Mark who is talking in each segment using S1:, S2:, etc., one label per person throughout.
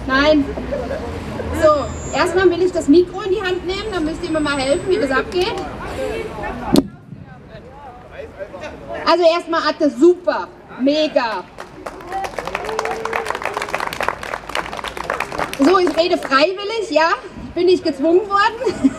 S1: Nein. So, erstmal will ich das Mikro in die Hand nehmen, dann müsst ihr mir mal helfen, wie das abgeht. Also erstmal Atte, super, mega. So, ich rede freiwillig, ja, bin nicht gezwungen worden.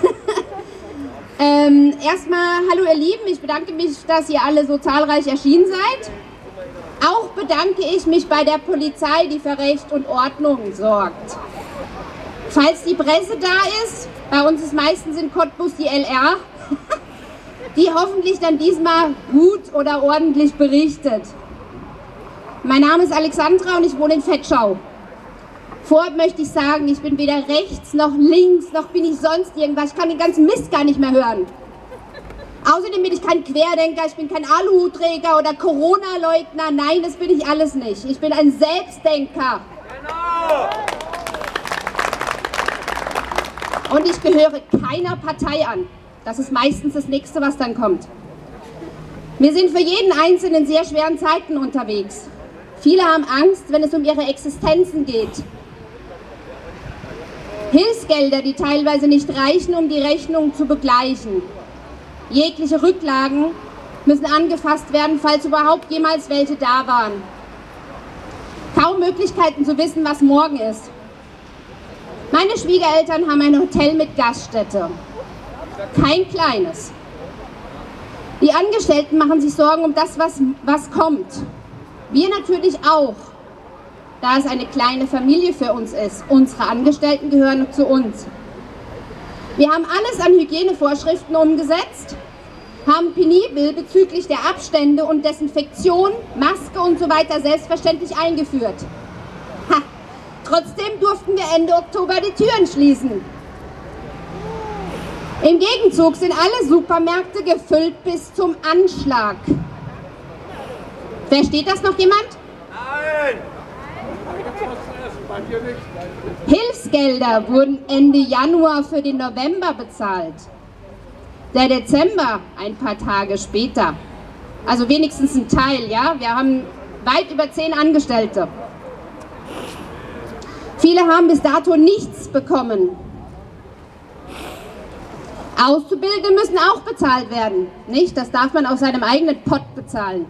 S1: Erstmal, hallo ihr Lieben, ich bedanke mich, dass ihr alle so zahlreich erschienen seid. Auch bedanke ich mich bei der Polizei, die für Recht und Ordnung sorgt. Falls die Presse da ist, bei uns ist meistens in Cottbus die LR, die hoffentlich dann diesmal gut oder ordentlich berichtet. Mein Name ist Alexandra und ich wohne in Vetschau. Vorab möchte ich sagen, ich bin weder rechts noch links, noch bin ich sonst irgendwas. Ich kann den ganzen Mist gar nicht mehr hören. Außerdem bin ich kein Querdenker, ich bin kein Aluhutträger oder Corona-Leugner. Nein, das bin ich alles nicht. Ich bin ein Selbstdenker. Genau. Und ich gehöre keiner Partei an. Das ist meistens das Nächste, was dann kommt. Wir sind für jeden Einzelnen in sehr schweren Zeiten unterwegs. Viele haben Angst, wenn es um ihre Existenzen geht. Hilfsgelder, die teilweise nicht reichen, um die Rechnung zu begleichen. Jegliche Rücklagen müssen angefasst werden, falls überhaupt jemals welche da waren. Kaum Möglichkeiten zu wissen, was morgen ist. Meine Schwiegereltern haben ein Hotel mit Gaststätte. Kein kleines. Die Angestellten machen sich Sorgen um das, was kommt. Wir natürlich auch, da es eine kleine Familie für uns ist. Unsere Angestellten gehören zu uns. Wir haben alles an Hygienevorschriften umgesetzt, haben penibel bezüglich der Abstände und Desinfektion, Maske und so weiter selbstverständlich eingeführt. Ha, trotzdem durften wir Ende Oktober die Türen schließen. Im Gegenzug sind alle Supermärkte gefüllt bis zum Anschlag. Versteht das noch jemand? Nein! Hilfsgelder wurden Ende Januar für den November bezahlt. Der Dezember ein paar Tage später. Also wenigstens ein Teil, ja? Wir haben weit über 10 Angestellte. Viele haben bis dato nichts bekommen. Auszubildende müssen auch bezahlt werden, nicht? Das darf man aus seinem eigenen Pott bezahlen.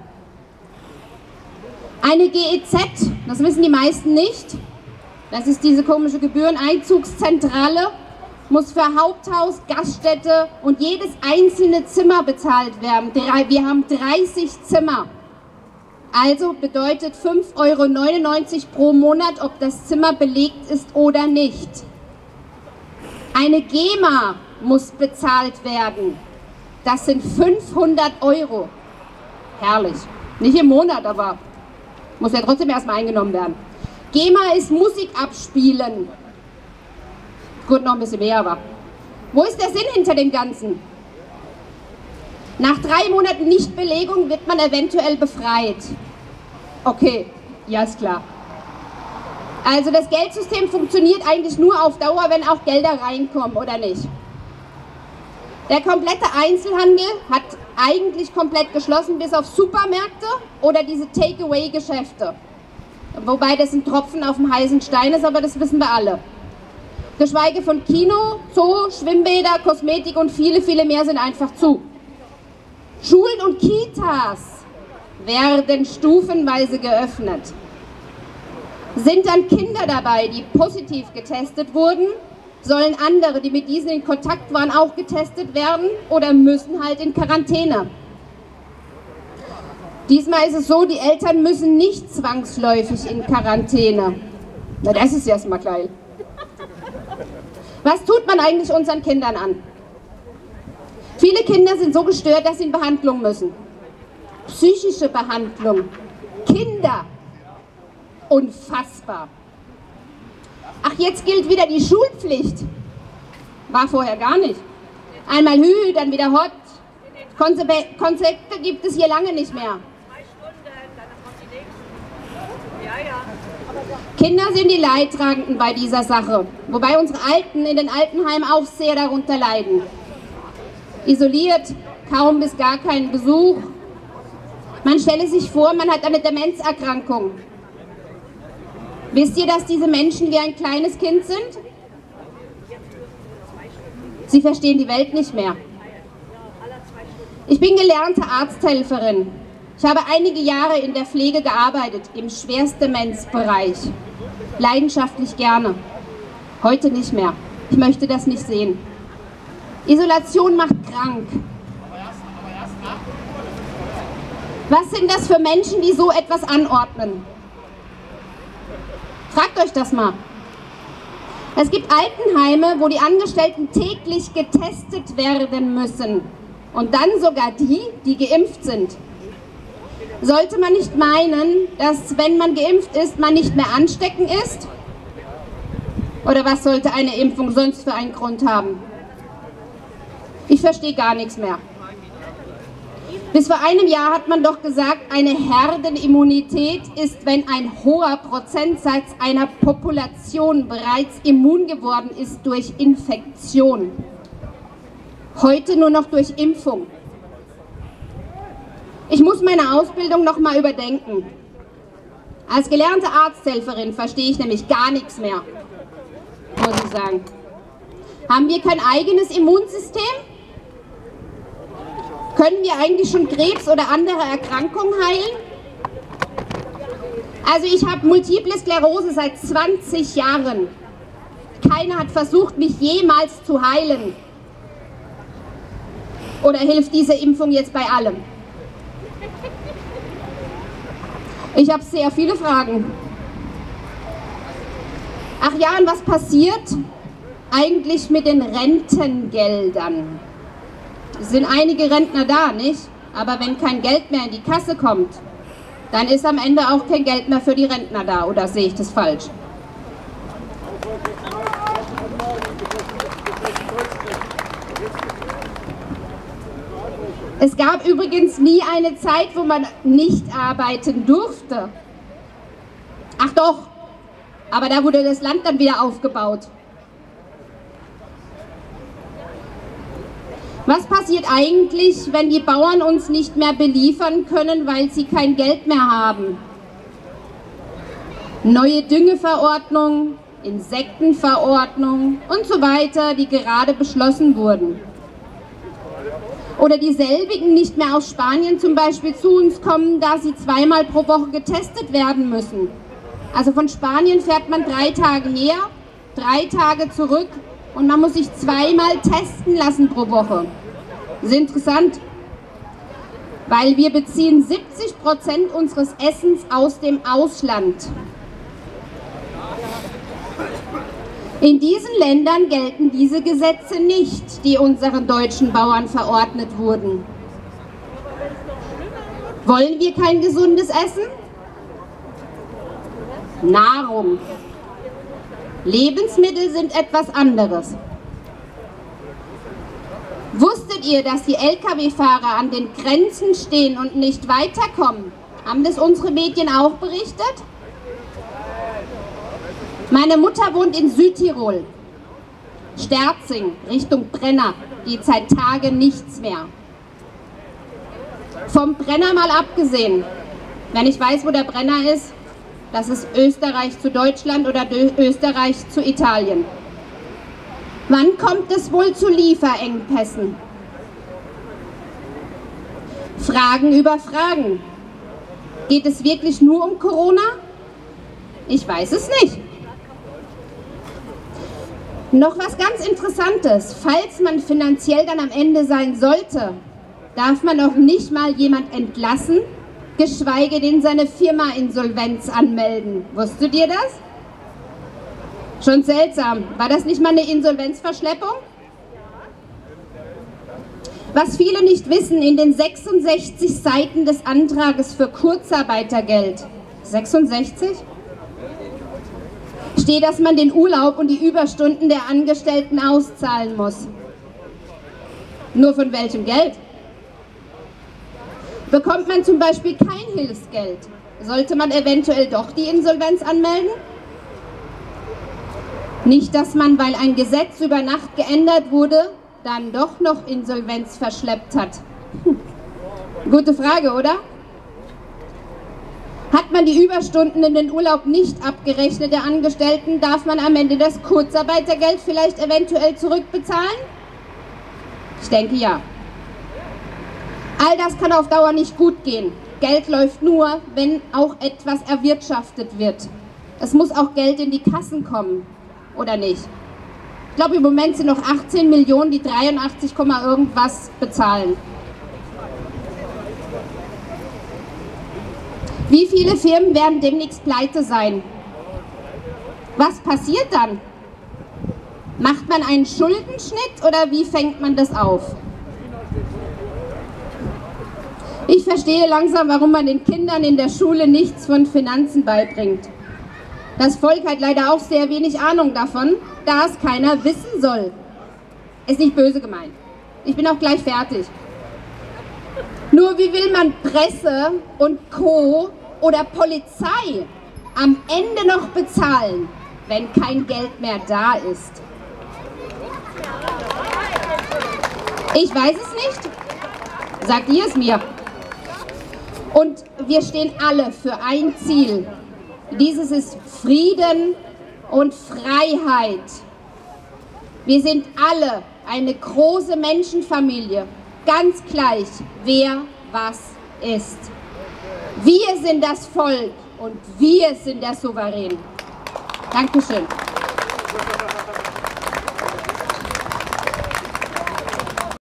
S1: Eine GEZ, das wissen die meisten nicht, das ist diese komische Gebühreneinzugszentrale, muss für Haupthaus, Gaststätte und jedes einzelne Zimmer bezahlt werden. Wir haben 30 Zimmer. Also bedeutet 5,99 € pro Monat, ob das Zimmer belegt ist oder nicht. Eine GEMA muss bezahlt werden. Das sind 500 €. Herrlich. Nicht im Monat, aber muss ja trotzdem erstmal eingenommen werden. GEMA ist Musik abspielen. Gut, noch ein bisschen mehr, aber wo ist der Sinn hinter dem Ganzen? Nach 3 Monaten Nichtbelegung wird man eventuell befreit. Okay, ja, ist klar. Also das Geldsystem funktioniert eigentlich nur auf Dauer, wenn auch Gelder reinkommen, oder nicht? Der komplette Einzelhandel hat eigentlich komplett geschlossen, bis auf Supermärkte oder diese Takeaway-Geschäfte. Wobei das ein Tropfen auf dem heißen Stein ist, aber das wissen wir alle. Geschweige von Kino, Zoo, Schwimmbäder, Kosmetik und viele, viele mehr sind einfach zu. Schulen und Kitas werden stufenweise geöffnet. Sind dann Kinder dabei, die positiv getestet wurden, sollen andere, die mit diesen in Kontakt waren, auch getestet werden oder müssen halt in Quarantäne. Diesmal ist es so, die Eltern müssen nicht zwangsläufig in Quarantäne. Na, das ist erstmal geil. Was tut man eigentlich unseren Kindern an? Viele Kinder sind so gestört, dass sie in Behandlung müssen. Psychische Behandlung. Kinder. Unfassbar. Ach, jetzt gilt wieder die Schulpflicht. War vorher gar nicht. Einmal Hü, dann wieder Hot. Konzepte gibt es hier lange nicht mehr.
S2: 3 Stunden, dann kommt die nächste. Ja, ja.
S1: Kinder sind die Leidtragenden bei dieser Sache, wobei unsere Alten in den Altenheimen auch sehr darunter leiden. Isoliert, kaum bis gar keinen Besuch. Man stelle sich vor, man hat eine Demenzerkrankung. Wisst ihr, dass diese Menschen wie ein kleines Kind sind? Sie verstehen die Welt nicht mehr. Ich bin gelernte Arzthelferin. Ich habe einige Jahre in der Pflege gearbeitet, im Schwerstdemenzbereich. Leidenschaftlich gerne. Heute nicht mehr. Ich möchte das nicht sehen. Isolation macht krank. Was sind das für Menschen, die so etwas anordnen? Fragt euch das mal. Es gibt Altenheime, wo die Angestellten täglich getestet werden müssen. Und dann sogar die, die geimpft sind. Sollte man nicht meinen, dass wenn man geimpft ist, man nicht mehr ansteckend ist? Oder was sollte eine Impfung sonst für einen Grund haben? Ich verstehe gar nichts mehr. Bis vor einem Jahr hat man doch gesagt, eine Herdenimmunität ist, wenn ein hoher Prozentsatz einer Population bereits immun geworden ist durch Infektion. Heute nur noch durch Impfung. Ich muss meine Ausbildung noch mal überdenken. Als gelernte Arzthelferin verstehe ich nämlich gar nichts mehr, muss ich sagen. Haben wir kein eigenes Immunsystem? Können wir eigentlich schon Krebs oder andere Erkrankungen heilen? Also ich habe Multiple Sklerose seit 20 Jahren. Keiner hat versucht, mich jemals zu heilen. Oder hilft diese Impfung jetzt bei allem? Ich habe sehr viele Fragen. Ach ja, und was passiert eigentlich mit den Rentengeldern? Es sind einige Rentner da, nicht? Aber wenn kein Geld mehr in die Kasse kommt, dann ist am Ende auch kein Geld mehr für die Rentner da. Oder sehe ich das falsch? Es gab übrigens nie eine Zeit, wo man nicht arbeiten durfte. Ach doch, aber da wurde das Land dann wieder aufgebaut. Was passiert eigentlich, wenn die Bauern uns nicht mehr beliefern können, weil sie kein Geld mehr haben? Neue Düngeverordnung, Insektenverordnung und so weiter, die gerade beschlossen wurden. Oder dieselbigen nicht mehr aus Spanien zum Beispiel zu uns kommen, da sie zweimal pro Woche getestet werden müssen. Also von Spanien fährt man 3 Tage her, 3 Tage zurück und man muss sich zweimal testen lassen pro Woche. Das ist interessant, weil wir beziehen 70% unseres Essens aus dem Ausland. In diesen Ländern gelten diese Gesetze nicht, die unseren deutschen Bauern verordnet wurden. Wollen wir kein gesundes Essen? Nahrung. Lebensmittel sind etwas anderes. Wusstet ihr, dass die Lkw-Fahrer an den Grenzen stehen und nicht weiterkommen? Haben das unsere Medien auch berichtet? Meine Mutter wohnt in Südtirol, Sterzing, Richtung Brenner, geht seit Tagen nichts mehr. Vom Brenner mal abgesehen, wenn ich weiß, wo der Brenner ist, das ist Österreich zu Deutschland oder Österreich zu Italien. Wann kommt es wohl zu Lieferengpässen? Fragen über Fragen. Geht es wirklich nur um Corona? Ich weiß es nicht. Noch was ganz Interessantes, falls man finanziell dann am Ende sein sollte, darf man auch nicht mal jemand entlassen, geschweige denn seine Firma Insolvenz anmelden. Wusstet ihr das? Schon seltsam. War das nicht mal eine Insolvenzverschleppung? Was viele nicht wissen, in den 66 Seiten des Antrages für Kurzarbeitergeld, 66? Steht, dass man den Urlaub und die Überstunden der Angestellten auszahlen muss. Nur von welchem Geld? Bekommt man zum Beispiel kein Hilfsgeld, sollte man eventuell doch die Insolvenz anmelden? Nicht, dass man, weil ein Gesetz über Nacht geändert wurde, dann doch noch Insolvenz verschleppt hat. Gute Frage, oder? Hat man die Überstunden in den Urlaub nicht abgerechnet der Angestellten, darf man am Ende das Kurzarbeitergeld vielleicht eventuell zurückbezahlen? Ich denke ja. All das kann auf Dauer nicht gut gehen. Geld läuft nur, wenn auch etwas erwirtschaftet wird. Es muss auch Geld in die Kassen kommen, oder nicht? Ich glaube, im Moment sind noch 18 Millionen, die 83, irgendwas bezahlen. Wie viele Firmen werden demnächst pleite sein? Was passiert dann? Macht man einen Schuldenschnitt oder wie fängt man das auf? Ich verstehe langsam, warum man den Kindern in der Schule nichts von Finanzen beibringt. Das Volk hat leider auch sehr wenig Ahnung davon, da es keiner wissen soll. Ist nicht böse gemeint. Ich bin auch gleich fertig. Nur wie will man Presse und Co. oder Polizei am Ende noch bezahlen, wenn kein Geld mehr da ist? Ich weiß es nicht. Sagt ihr es mir? Und wir stehen alle für ein Ziel. Dieses ist Frieden und Freiheit. Wir sind alle eine große Menschenfamilie, ganz gleich, wer was ist. Wir sind das Volk und wir sind der Souverän. Dankeschön.